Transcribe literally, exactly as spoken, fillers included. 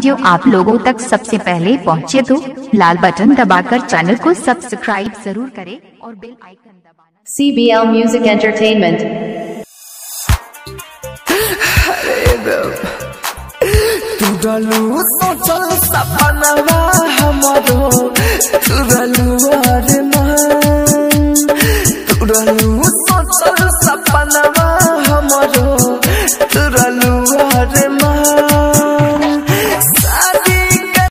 Video आप लोगों तक सबसे पहले पहुंचे तो लाल बटन दबाकर चैनल को सब्सक्राइब जरूर करें और बेल आइकन दबाना। C B L Music Entertainment। तुरलू सोचल सपनवा हमरो तुरलू अरमान तुरलू सोचल सपनवा